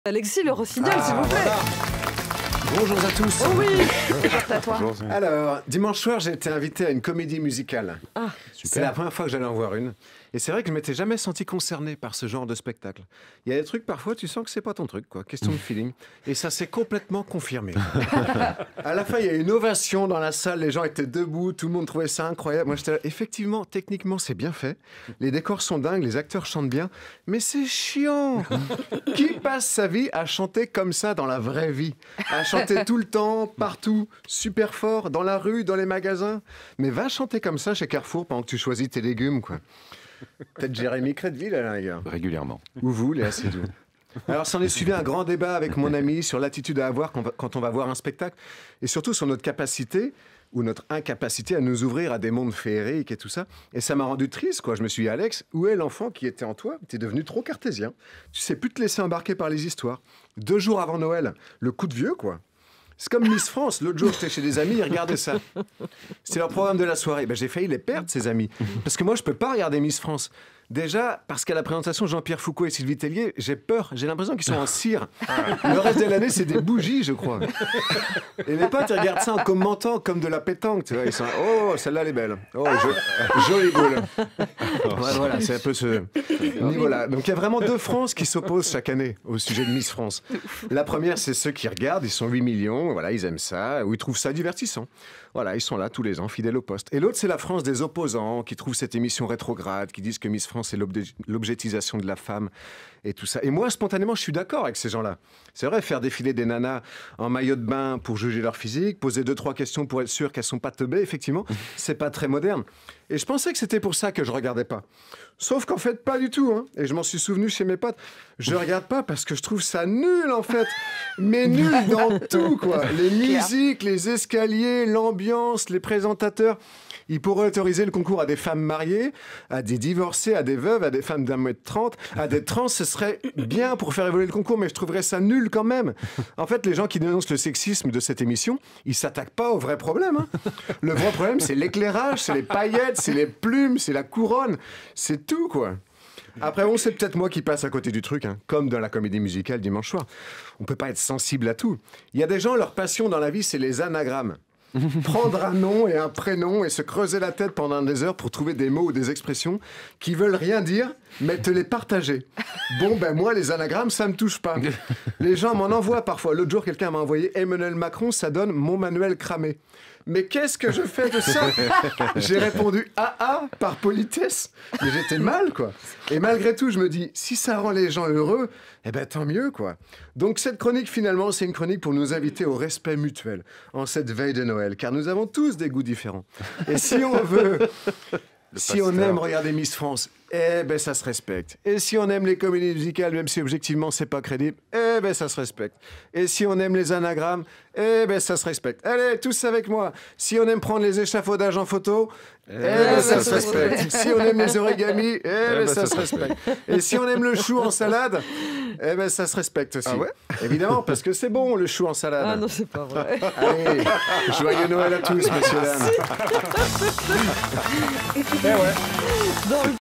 Alexis, le rossignol, s'il vous plaît. Voilà. Bonjour à tous. Oh oui, c'est à toi. Alors, dimanche soir, j'ai été invité à une comédie musicale. Ah, C'est la première fois que j'allais en voir une. Et c'est vrai que je m'étais jamais senti concerné par ce genre de spectacle. Il y a des trucs, parfois, tu sens que c'est pas ton truc, quoi. Question de feeling. Et ça s'est complètement confirmé. À la fin, il y a une ovation dans la salle. Les gens étaient debout. Tout le monde trouvait ça incroyable. Moi, j'étais là. Effectivement, techniquement, c'est bien fait. Les décors sont dingues. Les acteurs chantent bien. Mais c'est chiant. Qui passe sa vie à chanter comme ça dans la vraie vie? À chanter tout le temps, partout, super fort, dans la rue, dans les magasins. Mais va chanter comme ça chez Carrefour pendant que tu choisis tes légumes, quoi. Peut-être Jérémy Crédville, à la rigueur. Régulièrement. Ou vous, Léa Seydoux. Alors, s'en est suivi un grand débat avec mon ami sur l'attitude à avoir quand on va voir un spectacle, et surtout sur notre capacité ou notre incapacité à nous ouvrir à des mondes féeriques et tout ça. Et ça m'a rendu triste, quoi. Je me suis dit, Alex, où est l'enfant qui était en toi? T'es devenu trop cartésien. Tu sais plus te laisser embarquer par les histoires. 2 jours avant Noël, le coup de vieux, quoi. C'est comme Miss France. L'autre jour, j'étais chez des amis, ils regardaient ça. C'était leur programme de la soirée. Ben, j'ai failli les perdre, ces amis. Parce que moi, je peux pas regarder Miss France. Déjà, parce qu'à la présentation, Jean-Pierre Foucault et Sylvie Tellier, j'ai peur. J'ai l'impression qu'ils sont en cire. Le reste de l'année, c'est des bougies, je crois. Et les potes, ils regardent ça en commentant comme de la pétanque. Tu vois. Ils sont oh, celle-là, elle est belle. Oh, jolie boule. Ouais, voilà, c'est un peu ce niveau-là. Donc, il y a vraiment 2 France qui s'opposent chaque année au sujet de Miss France. La première, c'est ceux qui regardent. Ils sont 8 millions. Voilà, ils aiment ça. Ou ils trouvent ça divertissant. Voilà, ils sont là tous les ans, fidèles au poste. Et l'autre, c'est la France des opposants, qui trouvent cette émission rétrograde, qui disent que Miss France, c'est l'objectisation de la femme et tout ça. Et moi, spontanément, je suis d'accord avec ces gens-là. C'est vrai, faire défiler des nanas en maillot de bain pour juger leur physique, poser 2-3 questions pour être sûr qu'elles sont pas teubées, effectivement, c'est pas très moderne. Et je pensais que c'était pour ça que je regardais pas. Sauf qu'en fait, pas du tout. Hein. Et je m'en suis souvenu chez mes potes. Je regarde pas parce que je trouve ça nul, en fait. Mais nul dans tout, quoi. Les musiques, les escaliers, l'ambiance, les présentateurs. Ils pourraient autoriser le concours à des femmes mariées, à des divorcées, à des veuves, à des femmes d'1m30, à des trans. Ce serait bien pour faire évoluer le concours, mais je trouverais ça nul quand même. En fait, les gens qui dénoncent le sexisme de cette émission, ils s'attaquent pas au vrai problème. Hein. Le vrai problème, c'est l'éclairage, c'est les paillettes, c'est les plumes, c'est la couronne. C'est tout, quoi. Après, bon, c'est peut-être moi qui passe à côté du truc, hein, comme dans la comédie musicale dimanche soir. On peut pas être sensible à tout. Il y a des gens, leur passion dans la vie, c'est les anagrammes. Prendre un nom et un prénom et se creuser la tête pendant des heures pour trouver des mots ou des expressions qui veulent rien dire, mais te les partager. Bon, ben moi, les anagrammes, ça me touche pas. Les gens m'en envoient parfois. L'autre jour, quelqu'un m'a envoyé Emmanuel Macron, ça donne mon manuel cramé. Mais qu'est-ce que je fais de ça? J'ai répondu AA par politesse, mais j'étais mal, quoi. Et malgré tout, je me dis, si ça rend les gens heureux, eh ben tant mieux, quoi. Donc cette chronique, finalement, c'est une chronique pour nous inviter au respect mutuel en cette veille de Noël, car nous avons tous des goûts différents. Et si on veut... Si on aime regarder Miss France, eh ben ça se respecte. Et si on aime les comédies musicales, même si objectivement c'est pas crédible, eh ben ça se respecte. Et si on aime les anagrammes, eh ben ça se respecte. Allez, tous avec moi. Si on aime prendre les échafaudages en photo, eh ben ça se respecte. Si on aime les origamis, eh ben ça se respecte. Et si on aime le chou en salade, eh ben ça se respecte aussi. Ah ouais? Évidemment, parce que c'est bon le chou en salade. Ah non, c'est pas vrai. Allez, joyeux Noël à tous, messieurs dames. Dans le